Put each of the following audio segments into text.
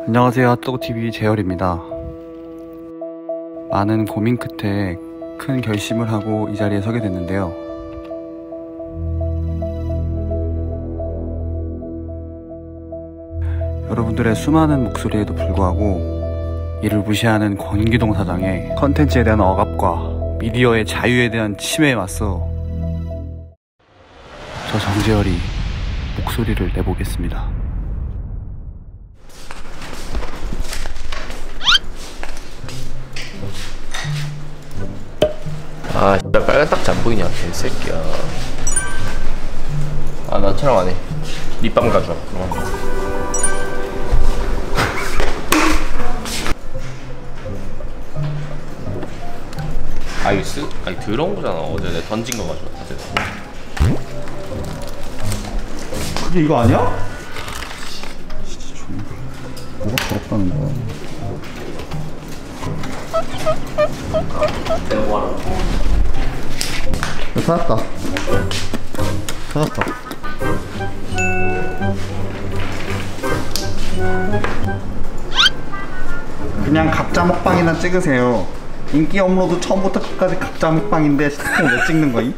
안녕하세요, 핫도그TV 재열입니다. 많은 고민 끝에 큰 결심을 하고 이 자리에 서게 됐는데요. 여러분들의 수많은 목소리에도 불구하고 이를 무시하는 권기동 사장의 컨텐츠에 대한 억압과 미디어의 자유에 대한 침해에 맞서 저 정재열이 목소리를 내보겠습니다. 아, 진짜 빨간 딱지 안 보이냐, 개새끼야. 아, 나 촬영 안 해. 립밤 가져와. 아이스? 아니, 더러운 거잖아. 어제 내가 던진 거 가져와. 그게 이거 아니야? 뭐가 더럽다는 거야? 내가 뭐하러? 찾았다. 그냥 각자 먹방이나 찍으세요. 인기 업로드 처음부터 끝까지 각자 먹방인데 스티커 왜 찍는 거임?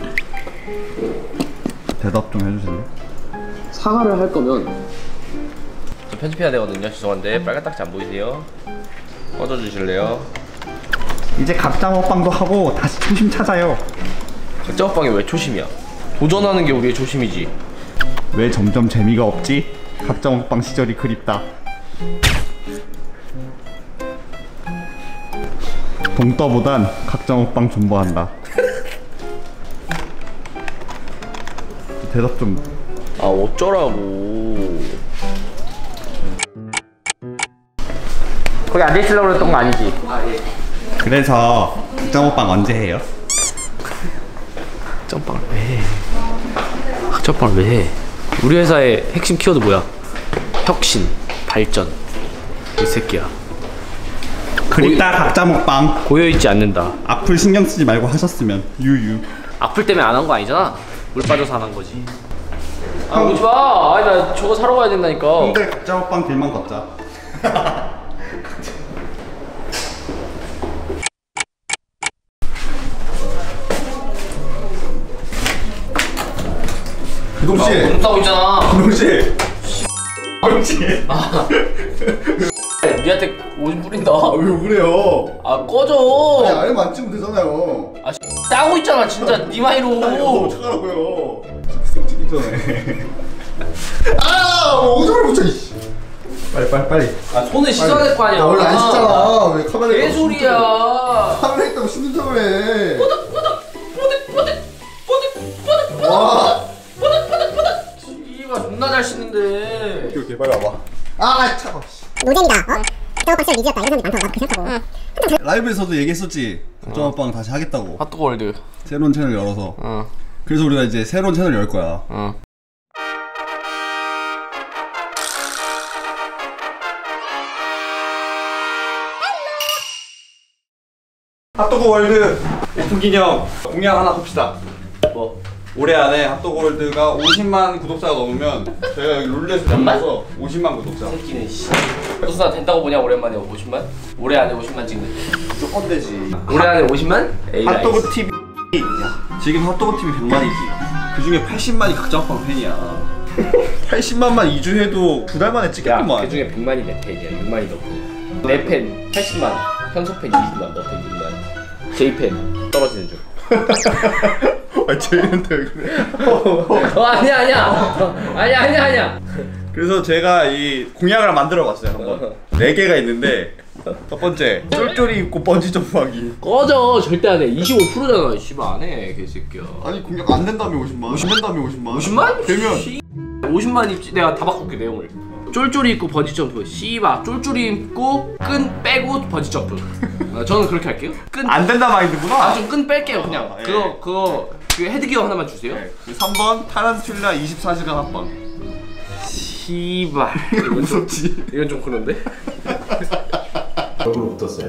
대답 좀 해주실래? 사과를 할 거면 저 편집해야 되거든요. 죄송한데 빨간 딱지 안 보이세요? 꺼져주실래요? 이제 각자 먹방도 하고 다시 초심 찾아요. 각자 먹방이 왜 초심이야? 도전하는 게 우리의 초심이지. 왜 점점 재미가 없지? 각자 먹방 시절이 그립다. 동떠보단 각자 먹방 존버한다. 대답 좀. 아, 어쩌라고. 거기 앉아있으려고 그랬던 거 아니지? 아, 예. 그래서 각자 먹방 언제 해요? 학점빵을 왜 해? 학점빵을 왜 해? 우리 회사의 핵심 키워드 뭐야? 혁신, 발전. 이 새끼야. 그립다 각자 먹방. 고여있지 않는다. 악플 신경 쓰지 말고 하셨으면. 유유. 악플 때문에 안 한 거 아니잖아? 물 빠져서 안 한 거지. 아, 오지 마! 아니, 나 저거 사러 가야 된다니까. 형들 각자 먹방 길만 걷자. 기동씨! 돈 싸고 있잖아. 기동씨! 기동씨! 아. 니한테 오줌 뿌린다. 왜 그래요? 아, 꺼져. 아니 아예 안 찍으면 되잖아요. 아, 따고 있잖아, 진짜. 니 마이로. 어떡하라고요. 찍기 전에. 아! 오줌을 묻혀. 빨리. 아, 손을 씻어야 될 거 아니야. 원래 안 씻잖아. 왜 카메라에 개소리야. 카메라 있다고 씻는 척을 해. 뽀득. 와. 이가 존나 잘 씻는데. 이렇게 빨리 와봐. 아 차가. 노잼이다. 어? 작업 박시를 미디었다. 이런 사람들이 많다고 나도 그렇게 생각하고. 라이브에서도 얘기했었지. 각자 먹방 다시 하겠다고. 핫도그월드. 새로운 채널 열어서. 그래서 우리가 이제 새로운 채널 열 거야. 핫도그 월드 오픈 기념 공약 하나 봅시다. 뭐? 올해 안에 핫도그 월드가 50만 구독자가 넘으면 저희가 여기 룰렛을 잡아서 50만 구독자. 새끼는 씨. 무슨 된다고 보냐 오랜만에 50만? 올해 안에 50만 찍는. 무조건 되지. 올해 안에 50만? 에이, 핫도그 TV. 야, 지금 핫도그 TV 100만이지. 그 중에 80만이 각자 먹방 팬이야. 80만만 2주 해도 2달 만에 찍겠구만. 그 중에 100만이 내 팬이야. 6만이 너 팬. 내 팬 80만, 현수 팬 20만, 너 팬 6만. 제이 팬 떨어지는 중. 아, 제이한테 왜 그래? 아니야. 그래서 제가 이 공약을 만들어봤어요. 한번 4개가 있는데 첫 번째 쫄쫄이 입고 번지 점프하기. 꺼져. 절대 안 해. 25%잖아. 씨발 안 해. 개새끼야. 아니 공약 안 된다며 50만. 50만. 50만? 되면 50만 입지. 내가 다 바꿀게 내용을. 쫄쫄이 입고 번지 점프. 씨발. 쫄쫄이 입고 끈 빼고 번지 점프. 저는 그렇게 할게요. 끈 안 된다 마인드구나. 좀 끈 뺄게요 그냥. 그거 헤드기어 하나만 주세요. 3번 타란툴라 24시간 합방. 씨발. 무섭지? 이건 좀 그런데? 얼굴 붙었어요.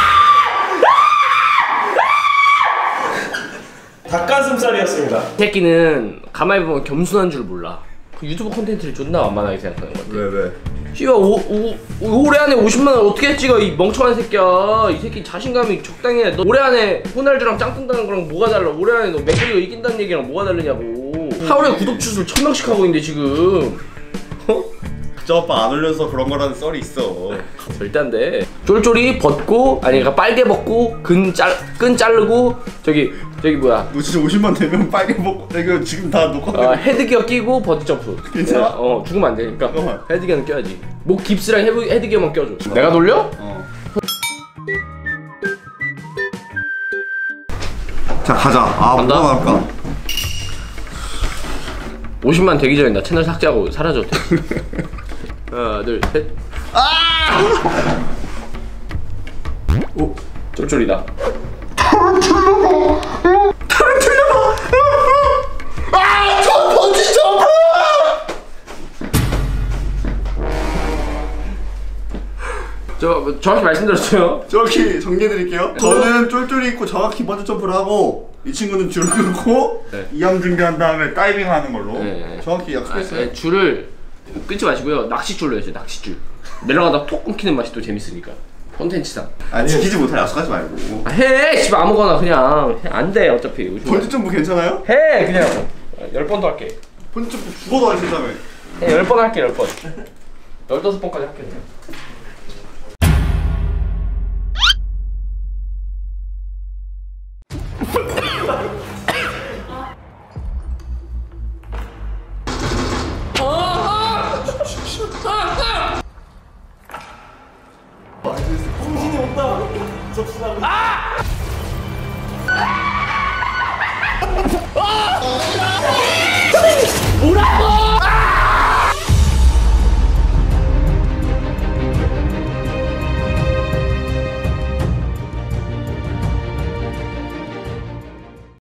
닭가슴살이었습니다. 새끼는 가만히 보면 겸손한 줄 몰라. 그 유튜브 콘텐츠를 존나 만만하게 생각하는 것 같아. 왜? 씨발 올해 안에 50만 원 어떻게 찍어 이 멍청한 새끼야. 이 새끼 자신감이 적당히 해. 너 올해 안에 호날두랑 짱뜬다는 거랑 뭐가 달라. 올해 안에 너 맥그리가 이긴다는 얘기랑 뭐가 다르냐고. 하루에 구독 추수를 1000명씩 하고 있는데 지금. 어? 저 오빠 안 올려서 그런 거라는 썰이 있어. 절대 안 돼. 쫄쫄이 벗고 아니 그러니까 빨개 벗고 끈 자르고 저기 뭐야. 너 진짜 50만 되면 빨개 먹고 이거 지금 다 녹화. 헤드기어 끼고 버디 점프. 괜찮아? 죽으면 안 되니까. 잠깐만. 헤드기어는 껴야지. 목 깁스랑 헤드기어만 껴줘. 내가 돌려? 자 가자. 간다? 뭐가 나올까? 50만 되기 전에 나 채널 삭제하고 사라져도 돼. 하나 둘 셋. 오 쫄쫄이다. 저 번지 점프! 저 정확히 말씀드렸어요. 정확히 정리해드릴게요. 저는 쫄쫄이 입고 정확히 번지 점프를 하고 이 친구는 줄을 끊고 네. 이암 준비한 다음에 다이빙 하는 걸로 네. 정확히 약속했어요. 줄을 끊지 마시고요. 낚싯줄로 해야죠. 낚싯줄. 내려가다 톡 끊기는 맛이 또 재밌으니까. 콘텐츠상. 아니 지키지 못할 약속하지 말고. 해! 씨발 아무거나 그냥 안 돼 어차피. 번지 점프 괜찮아요? 해 그냥 10번도 할게. 번지 점프 죽어도 안 된다며. 해 10번 할게 10번. 15번까지 할게 그냥. 정신이 없다. 접수하고. 뭐라고!